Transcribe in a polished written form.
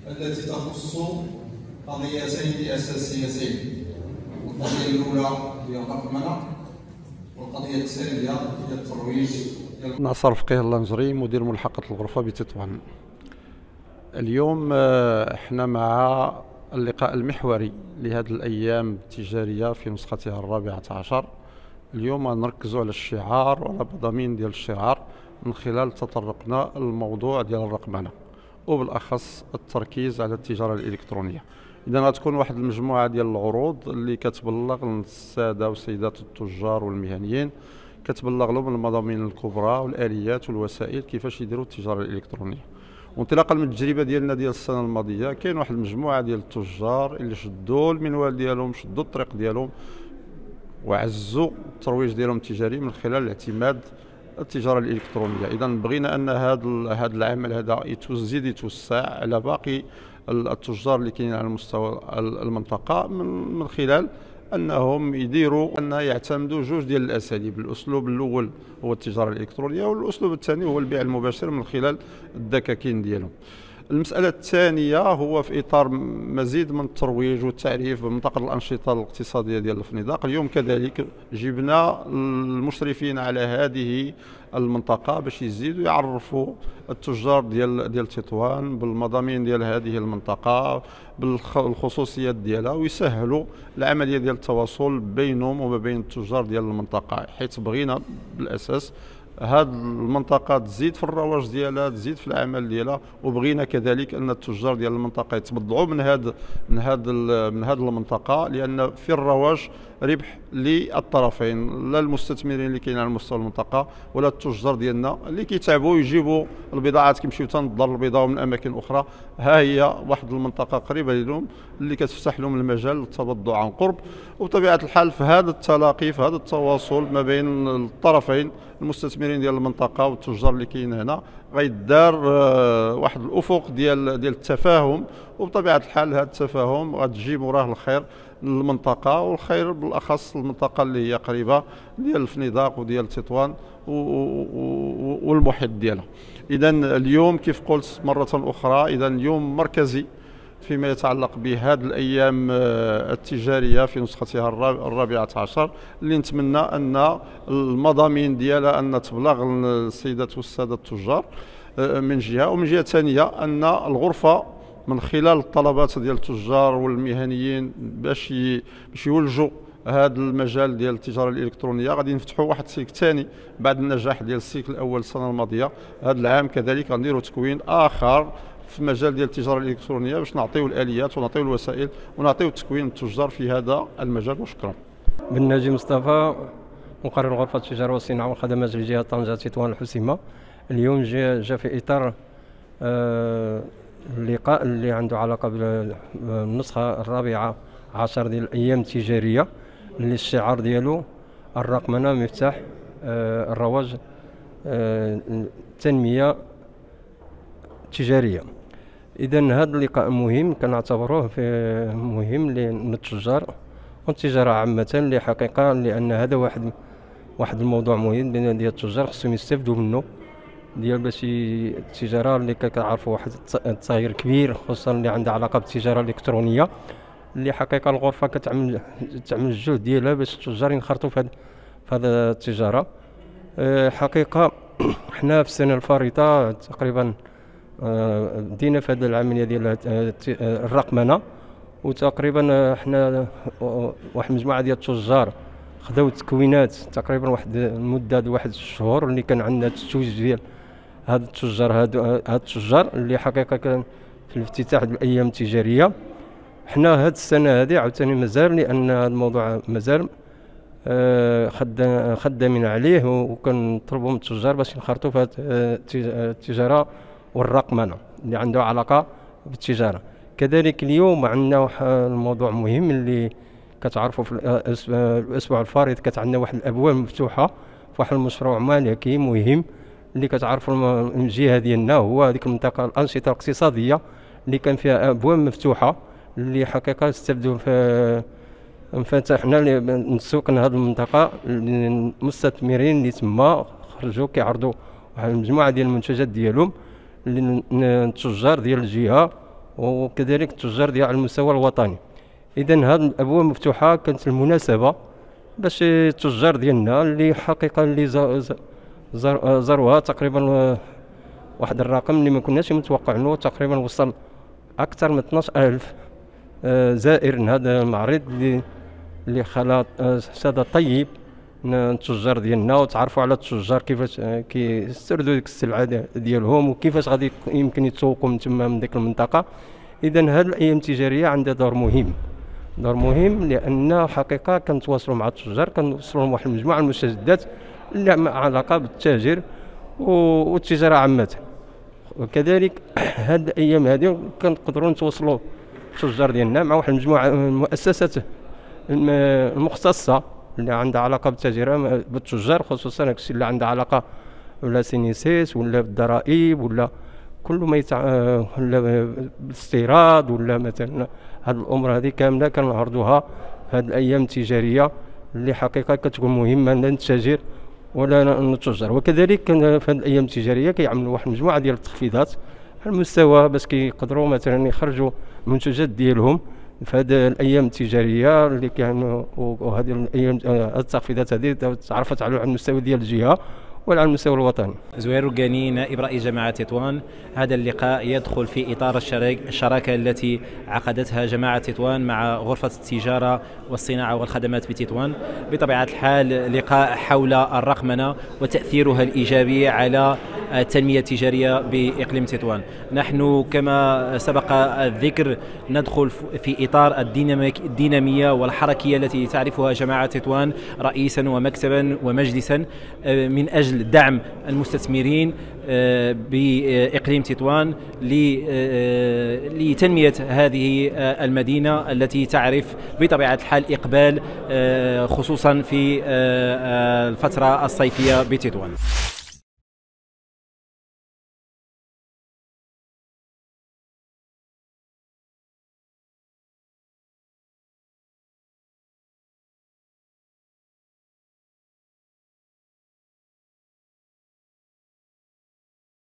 التي تخص قضيتين أساسيتين. القضية الأولى هي الرقمنة، والقضية الثانية هي الترويج. ناصر فقيه اللنجري، مدير ملحقة الغرفة بتطوان. اليوم احنا مع اللقاء المحوري لهذه الأيام التجارية في نسختها 14. اليوم نركزوا على الشعار وعلى مضامين ديال الشعار من خلال تطرقنا الموضوع ديال الرقمنة، وبالأخص التركيز على التجارة الإلكترونية. إذا غتكون واحد المجموعة ديال العروض اللي كتبلغ للسادة وسيدات التجار والمهنيين، كتبلغ لهم المضامين الكبرى والآليات والوسائل كيفاش يديروا التجارة الإلكترونية. وانطلاقا من التجربة ديالنا ديال السنة الماضية، كاين واحد المجموعة ديال التجار اللي شدوا المنوال ديالهم، شدوا الطريق ديالهم، وعزوا الترويج ديالهم التجاري من خلال الاعتماد التجارة الإلكترونية. إذا بغينا أن هذا العمل هذا يزيد يتوسع على باقي التجار اللي كاينين على مستوى المنطقة من خلال أنهم يديروا أن يعتمدوا جوج ديال الأساليب. الأسلوب الأول هو التجارة الإلكترونية، والأسلوب الثاني هو البيع المباشر من خلال الدكاكين ديالهم. المسألة الثانية هو في إطار مزيد من الترويج والتعريف بمنطقة الأنشطة الاقتصادية ديال الفنيدق. اليوم كذلك جبنا المشرفين على هذه المنطقة باش يزيدوا يعرفوا التجار ديال تطوان بالمضامين ديال هذه المنطقة، بالخصوصيات ديالها، ويسهلوا العملية ديال التواصل بينهم وما بين التجار ديال المنطقة، حيث بغينا بالأساس هذه المنطقة تزيد في الرواج ديالها، تزيد في العمل ديالها، وبغينا كذلك ان التجار ديال المنطقة يتبضعوا من هذه المنطقة، لان في الرواج ربح للطرفين، لا المستثمرين اللي كاينين على مستوى المنطقة ولا التجار ديالنا اللي كيتعبوا يجيبوا البضاعات، كيمشيو تنضر البضاعة من اماكن اخرى. ها هي واحد المنطقة قريبة لهم اللي كتفتح لهم المجال للتبضع عن قرب. وبطبيعة الحال في هذا التلاقي، في هذا التواصل ما بين الطرفين، المستثمرين ديال المنطقه والتجار اللي كاين هنا، غيدار واحد الافق ديال التفاهم. وبطبيعه الحال هذا التفاهم غتجيب وراه الخير للمنطقه، والخير بالاخص المنطقه اللي هي قريبه ديال الفنيدق وديال تطوان والمحيط ديالها. اذا اليوم كيف قلت مره اخرى، اذا اليوم مركزي فيما يتعلق بهذه الأيام التجارية في نسختها 14، اللي نتمنى أن المضامين ديالها أن تبلغ السيدات والسادة التجار من جهة، ومن جهة ثانية أن الغرفة من خلال الطلبات ديال التجار والمهنيين باش يولجوا هذا المجال ديال التجارة الإلكترونية. غادي نفتحوا واحد السيكل ثاني بعد النجاح ديال السيكل الأول السنة الماضية. هذا العام كذلك غنديروا تكوين آخر في مجال ديال التجارة الإلكترونية باش نعطيو الآليات ونعطيو الوسائل ونعطيو التكوين التجار في هذا المجال. وشكرا. بن ناجي مصطفى، مقرر غرفة التجارة والصناعة والخدمات لجهة طنجة تطوان الحسيمة. اليوم جاء في إطار اللقاء اللي عنده علاقة بالنسخة 14 ديال الأيام التجارية، اللي الشعار ديالو الرقمنة مفتاح الرواج التنمية التجارية. إذا هذا اللقاء مهم، كنعتبروه مهم للتجار والتجارة عامة، لحقيقة لأن هذا واحد الموضوع مهم ديال التجار خصهم يستافدوا منه، ديال باش التجارة اللي كتعرفوا واحد التغيير كبير، خصوصا اللي عندها علاقة بالتجارة الإلكترونية، اللي حقيقة الغرفة تعمل الجهد ديالها باش التجار ينخرطوا في هذا التجارة. حقيقة حنا في السنة الفارطة تقريبا بدينا في هذه العملية ديال الرقمنة، وتقريبا حنا واحد المجموعة ديال التجار خداو تكوينات تقريبا واحد المدة ديال واحد الشهور، اللي كان عندنا التتويج ديال هاد التجار اللي حقيقة كان في الافتتاح ديال الأيام التجارية. حنا هاد السنة هذه عاوتاني مازال، لأن هذا الموضوع مازال خدامين عليه، وكنطلبوا من التجار باش ينخرطوا في التجارة والرقمنة اللي عنده علاقة بالتجارة. كذلك اليوم عندنا الموضوع مهم اللي كتعرفوا في الأسبوع الفارط كانت عندنا واحد الأبواب مفتوحة في واحد المشروع ملكي مهم اللي كتعرفوا الجهة ديالنا، هو هذيك المنطقة الأنشطة الاقتصادية اللي كان فيها أبواب مفتوحة، اللي حقيقة استفدوا فتحنا نسوقنا هذه المنطقة للمستثمرين اللي تما خرجوا كيعرضوا واحد المجموعة ديال المنتجات ديالهم للتجار ديال الجهة وكذلك التجار ديال على المستوى الوطني. اذا هذه الابواب مفتوحه، كانت المناسبه باش التجار ديالنا اللي حقيقه اللي زاروها تقريبا واحد الرقم اللي ما كناش متوقعينه، تقريبا وصل اكثر من 12000 زائر لهذا المعرض اللي خلى ساده طيب التجار ديالنا، وتعرفوا على التجار كيفاش كيستردوا ديك السلعه ديالهم وكيفاش غادي يمكن يتسوقوا من تما من ديك المنطقه. اذا هذه الايام التجاريه عندها دور مهم لان حقيقه كنتواصلوا مع التجار، كنوصلوا لهم واحد المجموعه المستجدات اللي مع علاقه بالتاجر والتجاره عامه. وكذلك هذه الايام هذه كنقدروا نتواصلوا التجار ديالنا مع واحد المجموعه من المؤسسات المختصه اللي عندها علاقه بالتاجره بالتجار، خصوصا الشيء اللي عندها علاقه ولا سينيسيس ولا بالضرائب ولا كل ما ولا بالاستيراد ولا مثلا هذه الامور هذه كامله كنعرضوها في هذه الايام التجاريه اللي حقيقه كتكون مهمه للتاجر ولا التجار. وكذلك في هذه الايام التجاريه كيعملوا واحد المجموعه ديال التخفيضات على المستوى باش كيقدروا مثلا يخرجوا المنتجات ديالهم في هذه الايام التجاريه اللي كانوا. وهذه الايام التخفيضات هذه تعرفت على المستوى ديال الجهه وعلى المستوى الوطني. زوير رقاني، نائب رئيس جماعة تطوان. هذا اللقاء يدخل في إطار الشراكة التي عقدتها جماعة تطوان مع غرفة التجارة والصناعة والخدمات بتطوان. بطبيعة الحال لقاء حول الرقمنة وتأثيرها الإيجابي على التنمية التجارية بإقليم تطوان. نحن كما سبق الذكر ندخل في إطار الدينامية والحركية التي تعرفها جماعة تطوان رئيسا ومكتبا ومجلسا من أجل دعم المستثمرين بإقليم تطوان لتنمية هذه المدينة التي تعرف بطبيعة الحال إقبال خصوصا في الفترة الصيفية بتطوان.